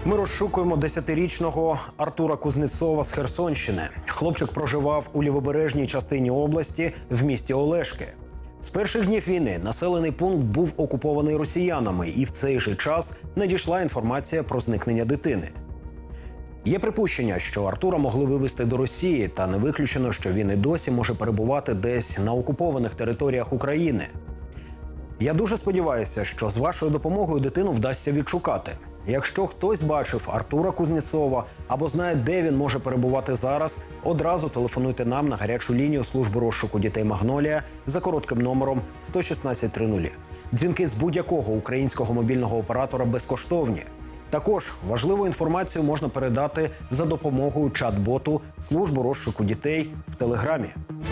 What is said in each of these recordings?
Ми розшукуємо 10-річного Артура Кузнєцова з Херсонщини. Хлопчик проживав у лівобережній частині області в місті Олешки. З перших днів війни населений пункт був окупований росіянами, і в цей же час надійшла інформація про зникнення дитини. Є припущення, що Артура могли вивезти до Росії, та не виключено, що він і досі може перебувати десь на окупованих територіях України. Я дуже сподіваюся, що з вашою допомогою дитину вдасться відшукати. Якщо хтось бачив Артура Кузнєцова або знає, де він може перебувати зараз, одразу телефонуйте нам на гарячу лінію служби розшуку дітей «Магнолія» за коротким номером 11630. Дзвінки з будь-якого українського мобільного оператора безкоштовні. Також важливу інформацію можна передати за допомогою чат-боту служби розшуку дітей в Телеграмі.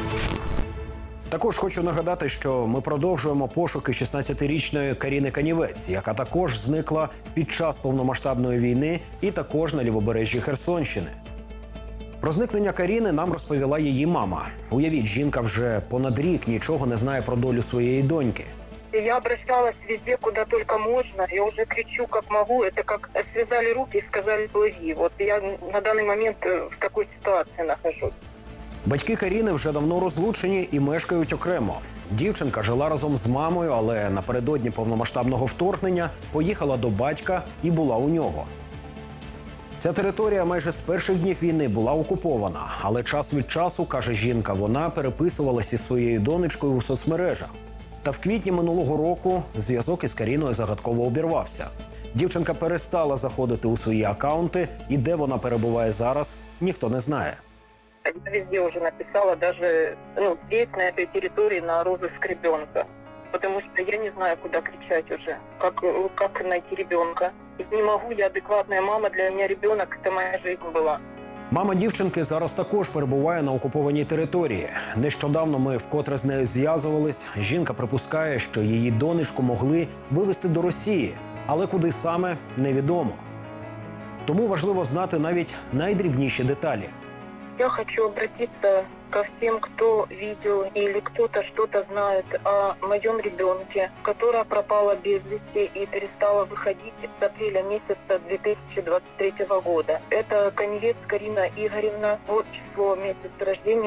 Також хочу нагадати, що ми продовжуємо пошуки 16-річної Каріни Канівець, яка також зникла під час повномасштабної війни і також на лівобережжі Херсонщини. Про зникнення Каріни нам розповіла її мама. Уявіть, жінка вже понад рік нічого не знає про долю своєї доньки. Я обращалась везде, куда только можно. Я уже кричу, как могу. Это как связали руки и сказали «плыви». Вот я на данный момент в такой ситуации нахожусь. Батьки Каріни вже давно розлучені і мешкають окремо. Дівчинка жила разом з мамою, але напередодні повномасштабного вторгнення поїхала до батька і була у нього. Ця територія майже з перших днів війни була окупована, але час від часу, каже жінка, вона переписувалася із своєю донечкою у соцмережах. Та в квітні минулого року зв'язок із Каріною загадково обірвався. Дівчинка перестала заходити у свої акаунти, і де вона перебуває зараз, ніхто не знає. Я везде уже написала, даже здесь, на этой территории, на розыск ребенка. Потому что я не знаю, куда кричать уже, как найти ребенка. И не могу, я адекватная мама, для меня ребенок – это моя жизнь была. Мама дівчинки зараз також перебуває на окупованій території. Нещодавно ми вкотре з нею зв'язувались. Жінка припускає, що її донечку могли вивезти до Росії, але куди саме – невідомо. Тому важливо знати навіть найдрібніші деталі. Я хочу обратиться ко всем, кто видел или кто-то что-то знает о моем ребенке, которая пропала без вести и перестала выходить с апреля месяца 2023 года. Это Канівець Карина Игоревна, вот число, месяц рождения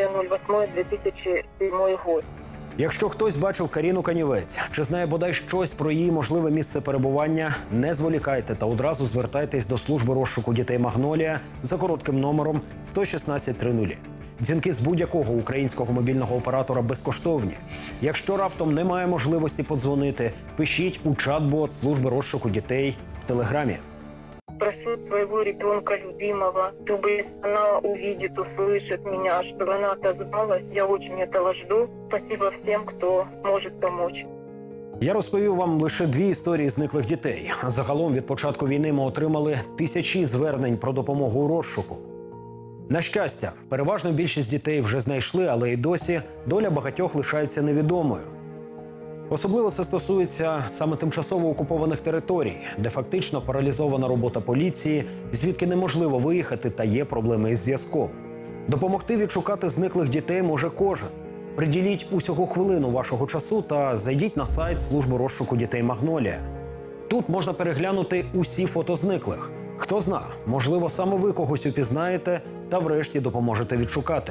9.08.2007 год. Якщо хтось бачив Каріну Канівець, чи знає бодай щось про її можливе місце перебування, не зволікайте та одразу звертайтесь до служби розшуку дітей «Магнолія» за коротким номером 11630. Дзвінки з будь-якого українського мобільного оператора безкоштовні. Якщо раптом немає можливості подзвонити, пишіть у чат-бот служби розшуку дітей в Телеграмі. Прошу своего ребенка любимого, чтобы если она увидит, услышит меня, чтобы она отозвалась. Я очень этого жду. Спасибо всем, кто может помочь. Я розповів вам лише 2 історії зниклих дітей. Загалом від початку війни ми отримали тисячі звернень про допомогу у розшуку. На щастя, переважну більшість дітей вже знайшли, але й досі доля багатьох лишається невідомою. Особливо це стосується саме тимчасово окупованих територій, де фактично паралізована робота поліції, звідки неможливо виїхати та є проблеми із зв'язком. Допомогти відшукати зниклих дітей може кожен. Приділіть усього хвилину вашого часу та зайдіть на сайт служби розшуку дітей «Магнолія». Тут можна переглянути усі фото зниклих. Хто зна, можливо, саме ви когось упізнаєте та врешті допоможете відшукати.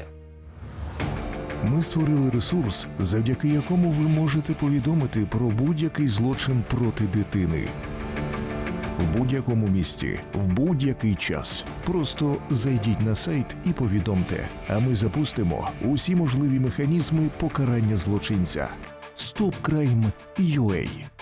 Ми створили ресурс, завдяки якому ви можете повідомити про будь-який злочин проти дитини. В будь-якому місті, в будь-який час. Просто зайдіть на сайт і повідомте, а ми запустимо усі можливі механізми покарання злочинця. StopCrime.ua